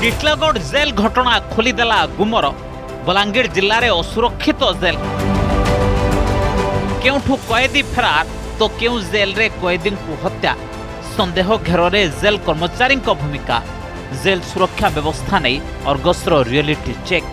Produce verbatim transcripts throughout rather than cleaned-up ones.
Titlagarh jail घटना खोलीदेला गुमर। बलांगीर जिले में असुरक्षित जेल, केउठू कैदी फेरार तो केउ जेल रे कैदी को हत्या। संदेह घेर जेल कर्मचारी भूमिका, जेल सुरक्षा व्यवस्था नहीं अर्गसर रियलिटी चेक।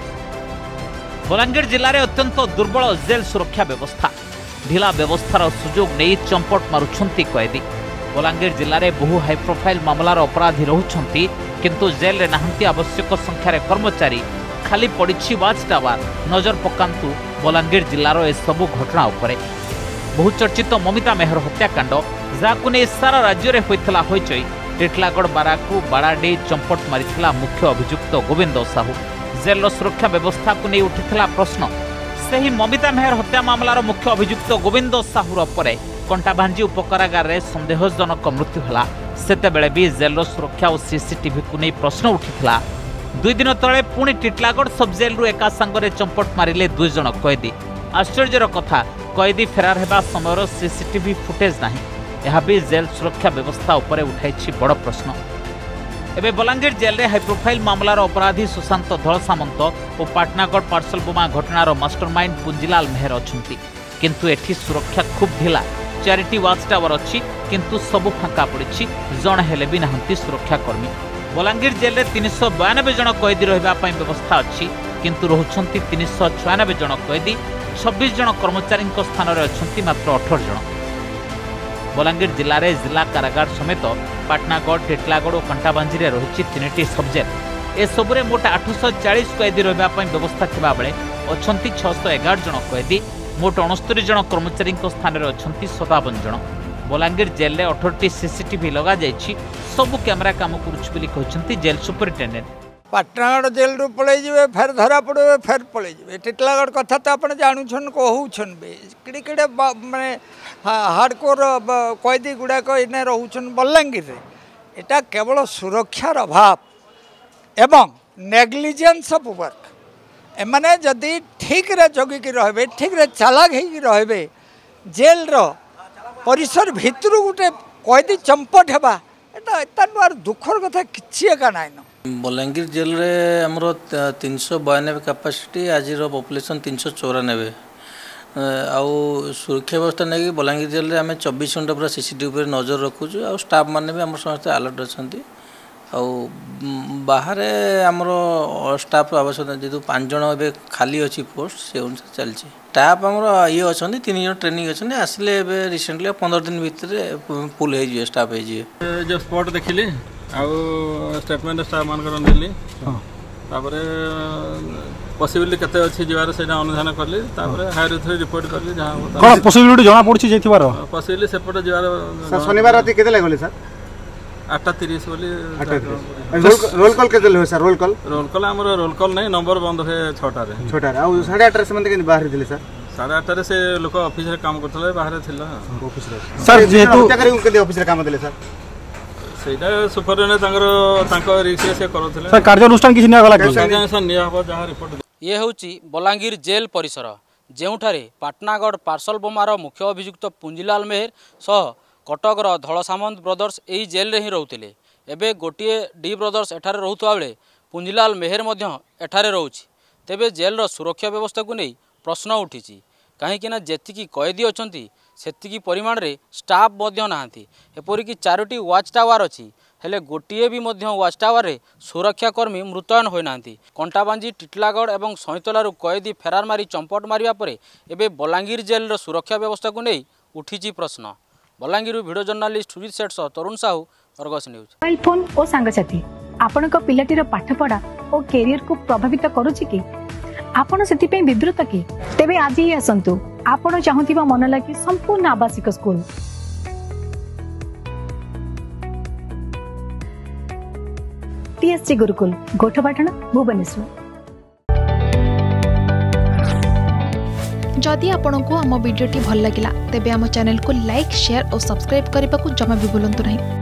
बलांगीर जिले में अत्यंत दुर्बल जेल सुरक्षा व्यवस्था, ढिला व्यवस्थार सुजोग नहीं चंपट मारुछंती कैदी। बलांगीर जिले में बहु हाई प्रोफाइल मामलार अपराधी रहुछंती, किंतु जेल रे नाहंती आवश्यक संख्यार कर्मचारी। खाली पड़ी वाच टावर। नजर पकांतु बलांगीर जिलार ए सबु घटना उपरे। बहुचर्चित ममिता मेहर हत्याकांड जाकु नै सारा राज्य में होइथला होइचई। टिटलागढ़ बाराकू बाड़ाडे चंपट मारिथिला मुख्य अभियुक्त गोविंद साहू। जेल सुरक्षा व्यवस्था को नहीं उठिथिला प्रश्न। सही ममिता मेहर हत्या मामलार मुख्य अभियुक्त गोविंद साहूर परे कंटाभांजी उपकारागार रे संदेहजनक मृत्यु होला। सेतेबेले भी जेल सुरक्षा और सीसीटीवी को नहीं प्रश्न उठिथिला। दुई दिन तले पुणी टिटलागढ़ सब जेल रु एका संगरे चंपट मारिले दुई जन कैदी। आश्चर्यर कथा, कैदी फेरार हेबा समयर सीसीटीवी फुटेज नाही। यह भी जेल सुरक्षा व्यवस्था उपरे उठाई बड़ प्रश्न। एबे बलांगीर जेल रे हाई प्रोफाइल मामलार अपराधी सुशांत धल सामंत और पाटनागढ़ पार्सल बोमा घटनार मास्टरमाइंड पुंजीलाल मेहर अछंती, किंतु एठी सुरक्षा खूब ढिला। चारिटी वाच टावर अच्छी, किंतु सबु फांका पड़ी, जन हेले भी नाहंती सुरक्षाकर्मी। बलांगीर जेल रे तीन सौ बयानबे जन कैदी रहिबा पई व्यवस्था अच्छी, किंतु रहुछंती तीन सौ छयानबे जन कैदी। छब्बीस जन कर्मचारी स्थान में अच्छी मात्र अठारह जन। बलांगीर जिले में जिला कारागार समेत पाटनागढ़, टिटलागढ़ और कंटाबांजी रही तीन सबजेक्ट। ए सबुरे मोट आठ सौ चालीस कैदी रहिबा पई व्यवस्था थिबा बेले अछंती छह सौ एगारह जन कैदी। मोट उनस्तरी जन कर्मचारी स्थान में अच्छी सतावन जन। बलांगीर जेल में अठारह सीसीटीवी लगा जाइछि, सबु कैमेरा काम करुछि जेल सुपरिटेडेंट। पाटनागढ़ जेल रू पलि जाए, फेर धरा पड़े, फेर पलि जाए। टिटलागढ़ कथा तो आप जानून कहून भी किड़े किड़े माने हार्डकोर कैदी गुड़ाक इने रोचन बलांगीर रे। एटा केवल सुरक्षार अभाव एवं नेग्लिजेंस ऑफ वर्क। एमाने जदि ठीक रे जगिकी रहे, ठीक रे चालाक होगी रहे, जेल रो परिसर भितर गोटे कैदी चंपट हेबा एटा एता दुखर कथा किछि एका नाइन। बलांगीर जेल रे हमरो तीन सौ बयानबे कैपेसिटी, आज पॉपुलेशन तीन सौ चौरानबे। आउ सुरक्षा व्यवस्था नहीं बलांगीर जेल रे आम चौबीस घंटा पूरा सीसीटीवी पर नजर रखुचु। आ स्टाफ मैंने भी आम समस्त अलर्ट अच्छा। बाहर आमर स्टाफ आवश्यकता जेहतु पाँच जन ए खाली अच्छी पोस्ट से अनुसार चलती। स्टाफ आमर ये अच्छा तीन जन ट्रेनिंग अच्छे आसिले रिसेंटली पंद्रह दिन भितर फुल हो स्टाफ हो। जो स्पॉट देखिली स्टेटमेंट स्टाफ मानकर नेली, तापर पॉसिबिलिटी केते अछि जिवार सेना अनुधान करली, तापर हायर अथॉरिटी रिपोर्ट करली। जहां कोन पॉसिबिलिटी जणा पड़छि जेथिबार पॉसिबिलिटी सेपट जिवार शनिवार राति केते लागले सर आठ तीस बोली। रोल कॉल केते ले sir? Roll call roll call हमर रोल कॉल नै, नंबर बंद हे छटा रे छटा रे। आ साढ़े आठ रे से केन बाहर दिले सर? साढ़े आठ रे से लोक ऑफिस रे काम करथले, बाहर थिला ऑफिस रे। सर जेतु हत्या करी केते ऑफिस रे काम दिले सर? सेटा सुपरडेंट तांगर तांको रिक्स से करथले सर। कार्यानुष्ठान किछि निया गला कि कार्यानुष्ठान निया हो जहां रिपोर्ट। ये होची बलांगीर जेल परिसर, जेउठारे पाटनागढ़ पार्सल बोमार मुख्य अभियुक्त पुंजीलाल मेहर सह कटकर धल सामंत ब्रदर्स यही जेल रे ही रोते। एबे गोटे डी ब्रदर्स एठारे रोहुवा बेले पुंजीलाल मेहर मध्य एठारे रोची। तेबे जेलर सुरक्षा व्यवस्था को नहीं प्रश्न उठी, कहीं जेतिकी कैदी अछंती सेतिकी परिमाण रे स्टाफ मध्य नाहांती। एपरिकी चारोटी वाच टावर अच्छी, हेले गोटे भी मध्य वाच टावर रे सुरक्षाकर्मी मृतयन होई नाहांती। कंटाबांजी, टिटलागढ़ और सैतलारू कैदी फेरार मारी चंपट मारिया परे एबे बलांगीर जेलर सुरक्षा व्यवस्था को नहीं उठी प्रश्न। बलांगीर वीडियो जर्नालिस्ट सुजित सेठ सह Tarun Sahu, Argus news. Mobile phone और सांगसाथी आपणक पिलाटीर पाठपढ़ा और कैरियर को प्रभावित करुछि कि आपण सेतिपई विब्रत कि? तेबे आज ही आसंतु आपण चाहुथिबा मन लागी संपूर्ण आवासिक स्कूल टीएससी गुरुकुल गोठपाटना भुवनेश्वर। जदि आपंक आम भिडी भल लगा तेब आम चैनल को लाइक, शेयर और सब्सक्राइब करने को जमा भी भूलु नहीं।